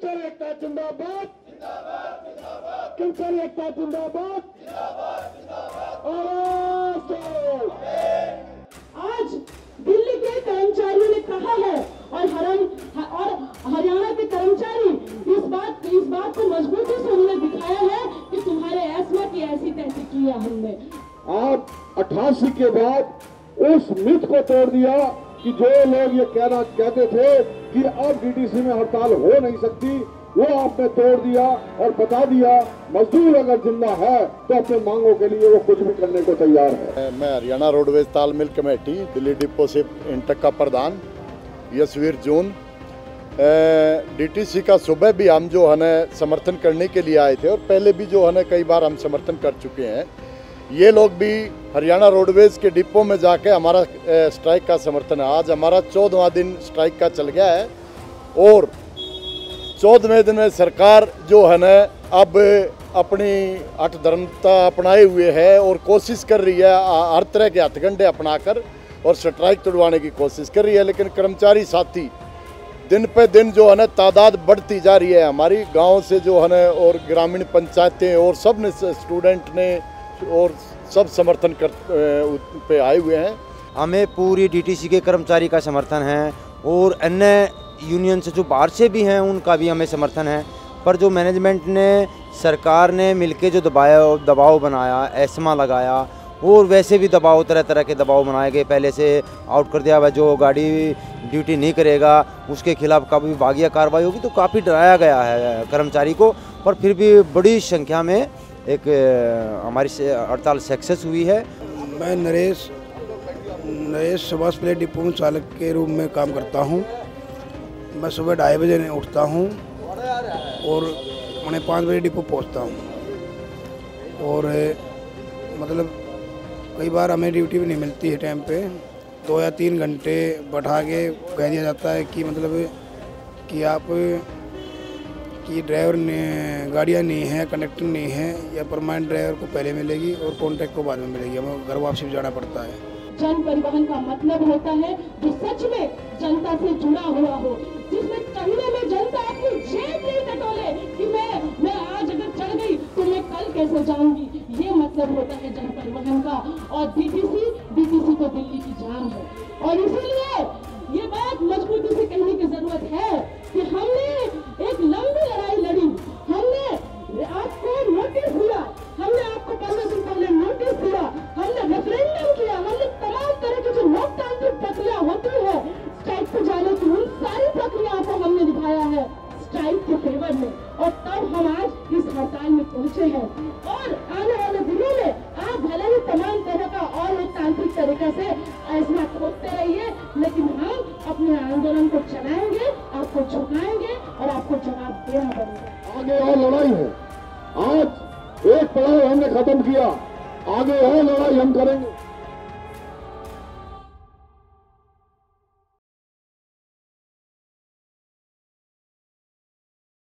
Culture एकता जिंदाबाद, culture एकता जिंदाबाद। आज दिल्ली के कर्मचारियों ने कहा है और हरियाणा के कर्मचारी इस बात को मजबूती से उन्होंने दिखाया है कि तुम्हारे एस्मा की ऐसी तैसी किया हमने। आप 88 के बाद उस मिथ को तोड़ दिया कि जो लोग ये कहते थे कि अब डीटीसी में हड़ताल हो नहीं सकती, वो आपने तोड़ दिया और बता दिया मजदूर अगर जिंदा है तो अपने मांगों के लिए वो कुछ भी करने को तैयार है। मैं हरियाणा रोडवेज तालमेल कमेटी दिल्ली डिपो से इंटक का प्रधान यशवीर जून। डीटीसी का सुबह भी हम जो है न समर्थन करने के लिए आए थे और पहले भी जो है न कई बार हम समर्थन कर चुके हैं। ये लोग भी हरियाणा रोडवेज के डिपो में जाके हमारा स्ट्राइक का समर्थन है। आज हमारा 14वां दिन स्ट्राइक का चल गया है और 14वें दिन में सरकार जो है न अब अपनी हठधर्मता अपनाए हुए है और कोशिश कर रही है हर तरह के हथकंडे अपनाकर और स्ट्राइक तोड़वाने की कोशिश कर रही है। लेकिन कर्मचारी साथी दिन पे दिन जो है न तादाद बढ़ती जा रही है। हमारी गांव से जो है न और ग्रामीण पंचायतें और सब ने स्टूडेंट ने और सब समर्थन पे आए हुए हैं। हमें पूरी डीटीसी के कर्मचारी का समर्थन है और अन्य यूनियन से जो बाहर से भी हैं उनका भी हमें समर्थन है। पर जो मैनेजमेंट ने सरकार ने मिलके जो दबाव बनाया, एस्मा लगाया और वैसे भी दबाव तरह तरह के दबाव बनाए गए। पहले से आउट कर दिया हुआ, जो गाड़ी ड्यूटी नहीं करेगा उसके खिलाफ काफ़ी विभागीय कार्रवाई होगी, तो काफ़ी डराया गया है कर्मचारी को। पर फिर भी बड़ी संख्या में एक हमारी हड़ताल सक्सेस हुई है। मैं नरेश सुभाष प्लेट डिपो में चालक के रूप में काम करता हूँ। मैं सुबह 2:30 बजे उठता हूँ और 5:45 बजे डिपो पहुँचता हूँ। और मतलब कई बार हमें ड्यूटी भी नहीं मिलती है टाइम पे, 2 या 3 घंटे बैठा के कह दिया जाता है कि मतलब कि आप कि ड्राइवर ने गाड़ियाँ नहीं है, कंडक्टर नहीं है, या परमानेंट ड्राइवर को पहले मिलेगी और कॉन्ट्रैक्ट को बाद में मिलेगी। हमें घर वापसी भी जाना पड़ता है। जन परिवहन का मतलब होता है जो सच में जनता से जुड़ा हुआ हो, जिसमें कहने में जनता अपनी जेब नहीं टटोले कि मैं आज अगर चढ़ गई तो मैं कल कैसे जाऊंगी। ये मतलब होता है जन परिवहन का। और डीटीसी तो दिल्ली की जान है और इसीलिए ये बात मजबूती से कहने की जरूरत है कि हमने एक लंबी लड़ाई लड़ी। हमने आपको नोटिस दिया, हमने आपको 15 दिन पहले नोटिस दिया, हमने रेफरेंडम किया, हमने तमाम तरह की जो लोकतांत्रिक प्रक्रिया होती है स्ट्राइक पे जाने की, उन सारी प्रक्रियाओं को हमने दिखाया है स्ट्राइक के फेवर में। और तब हम आज इस हड़ताल में पहुंचे हैं। और आने वाले दिनों में आप भले ही तमाम तरह का और लोकतांत्रिक तरीके से एस्मा खोदते रहिए, लेकिन हम अपने आंदोलन को चलाएंगे, आपको झुकाएंगे और आपको जवाब देना पड़ेगा। आगे और लड़ाई है। आज एक पड़ाव हमने खत्म किया, आगे और लड़ाई हम करेंगे।